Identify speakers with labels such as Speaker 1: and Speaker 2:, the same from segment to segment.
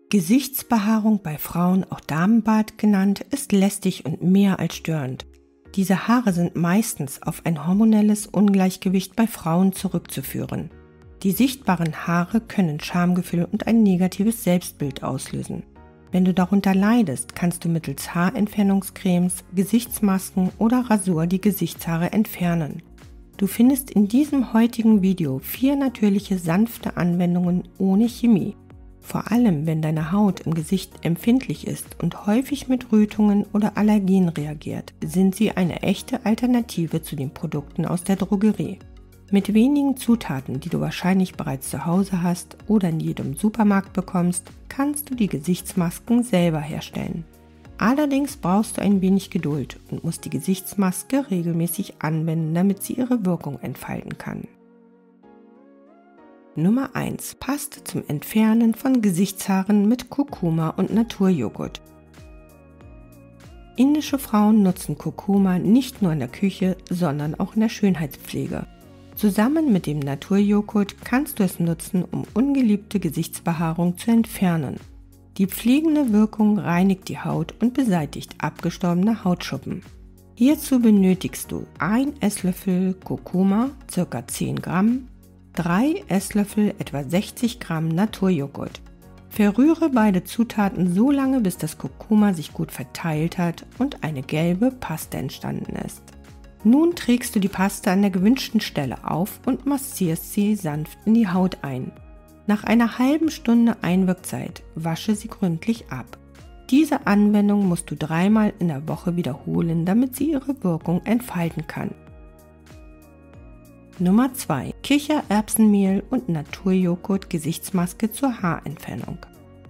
Speaker 1: Gesichtsbehaarung bei Frauen, auch Damenbart genannt, ist lästig und mehr als störend. Diese Haare sind meistens auf ein hormonelles Ungleichgewicht bei Frauen zurückzuführen. Die sichtbaren Haare können Schamgefühl und ein negatives Selbstbild auslösen. Wenn du darunter leidest, kannst du mittels Haarentfernungscremes, Gesichtsmasken oder Rasur die Gesichtshaare entfernen. Du findest in diesem heutigen Video 4 natürliche, sanfte Anwendungen ohne Chemie. Vor allem, wenn deine Haut im Gesicht empfindlich ist und häufig mit Rötungen oder Allergien reagiert, sind sie eine echte Alternative zu den Produkten aus der Drogerie. Mit wenigen Zutaten, die du wahrscheinlich bereits zu Hause hast oder in jedem Supermarkt bekommst, kannst du die Gesichtsmasken selber herstellen. Allerdings brauchst du ein wenig Geduld und musst die Gesichtsmaske regelmäßig anwenden, damit sie ihre Wirkung entfalten kann. Nummer 1. Paste zum Entfernen von Gesichtshaaren mit Kurkuma und Naturjoghurt. Indische Frauen nutzen Kurkuma nicht nur in der Küche, sondern auch in der Schönheitspflege. Zusammen mit dem Naturjoghurt kannst du es nutzen, um ungeliebte Gesichtsbehaarung zu entfernen. Die pflegende Wirkung reinigt die Haut und beseitigt abgestorbene Hautschuppen. Hierzu benötigst du 1 Esslöffel Kurkuma, ca. 10 Gramm, 3 Esslöffel, etwa 60 Gramm Naturjoghurt. Verrühre beide Zutaten so lange, bis das Kurkuma sich gut verteilt hat und eine gelbe Paste entstanden ist. Nun trägst du die Paste an der gewünschten Stelle auf und massierst sie sanft in die Haut ein. Nach einer halben Stunde Einwirkzeit wasche sie gründlich ab. Diese Anwendung musst du 3-mal in der Woche wiederholen, damit sie ihre Wirkung entfalten kann. Nummer 2. Kichererbsenmehl und Naturjoghurt Gesichtsmaske zur Haarentfernung.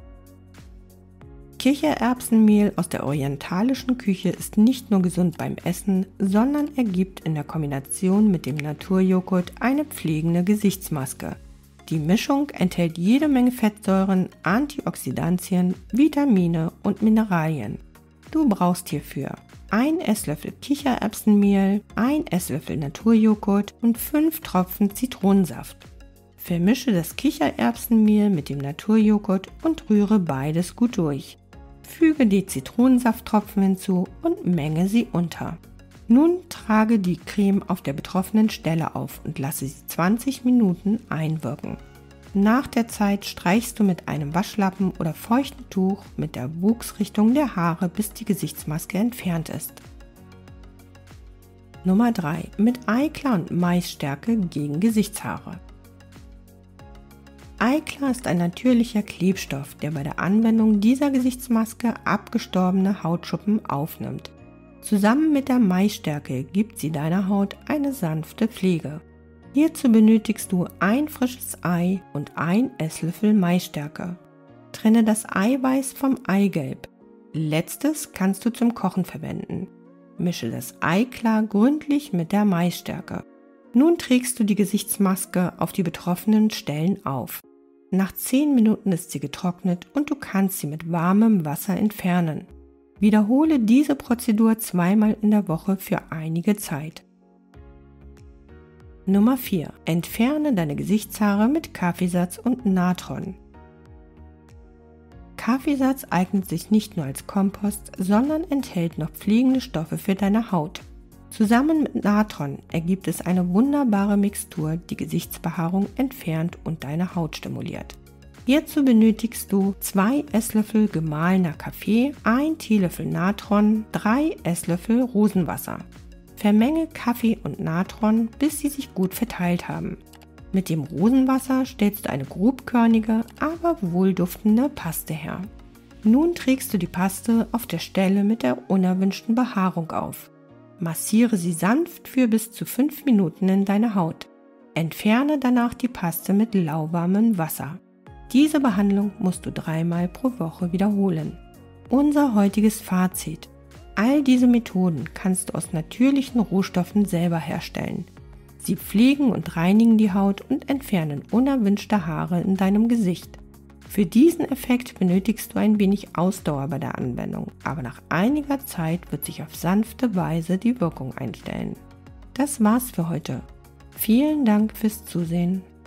Speaker 1: Kichererbsenmehl aus der orientalischen Küche ist nicht nur gesund beim Essen, sondern ergibt in der Kombination mit dem Naturjoghurt eine pflegende Gesichtsmaske. Die Mischung enthält jede Menge Fettsäuren, Antioxidantien, Vitamine und Mineralien. Du brauchst hierfür 1 Esslöffel Kichererbsenmehl, 1 Esslöffel Naturjoghurt und 5 Tropfen Zitronensaft. Vermische das Kichererbsenmehl mit dem Naturjoghurt und rühre beides gut durch. Füge die Zitronensafttropfen hinzu und menge sie unter. Nun trage die Creme auf der betroffenen Stelle auf und lasse sie 20 Minuten einwirken. Nach der Zeit streichst du mit einem Waschlappen oder feuchtem Tuch mit der Wuchsrichtung der Haare, bis die Gesichtsmaske entfernt ist. Nummer 3. Mit Eiklar und Maisstärke gegen Gesichtshaare. Eiklar ist ein natürlicher Klebstoff, der bei der Anwendung dieser Gesichtsmaske abgestorbene Hautschuppen aufnimmt. Zusammen mit der Maisstärke gibt sie deiner Haut eine sanfte Pflege. Hierzu benötigst du ein frisches Ei und 1 Esslöffel Maisstärke. Trenne das Eiweiß vom Eigelb. Letztes kannst du zum Kochen verwenden. Mische das Eiklar gründlich mit der Maisstärke. Nun trägst du die Gesichtsmaske auf die betroffenen Stellen auf. Nach 10 Minuten ist sie getrocknet und du kannst sie mit warmem Wasser entfernen. Wiederhole diese Prozedur 2-mal in der Woche für einige Zeit. Nummer 4. Entferne deine Gesichtshaare mit Kaffeesatz und Natron. Kaffeesatz eignet sich nicht nur als Kompost, sondern enthält noch pflegende Stoffe für deine Haut. Zusammen mit Natron ergibt es eine wunderbare Mixtur, die Gesichtsbehaarung entfernt und deine Haut stimuliert. Hierzu benötigst du 2 Esslöffel gemahlener Kaffee, 1 Teelöffel Natron, 3 Esslöffel Rosenwasser. Vermenge Kaffee und Natron, bis sie sich gut verteilt haben. Mit dem Rosenwasser stellst du eine grobkörnige, aber wohlduftende Paste her. Nun trägst du die Paste auf der Stelle mit der unerwünschten Behaarung auf. Massiere sie sanft für bis zu 5 Minuten in deine Haut. Entferne danach die Paste mit lauwarmem Wasser. Diese Behandlung musst du 3-mal pro Woche wiederholen. Unser heutiges Fazit: All diese Methoden kannst du aus natürlichen Rohstoffen selber herstellen. Sie pflegen und reinigen die Haut und entfernen unerwünschte Haare in deinem Gesicht. Für diesen Effekt benötigst du ein wenig Ausdauer bei der Anwendung, aber nach einiger Zeit wird sich auf sanfte Weise die Wirkung einstellen. Das war's für heute. Vielen Dank fürs Zusehen.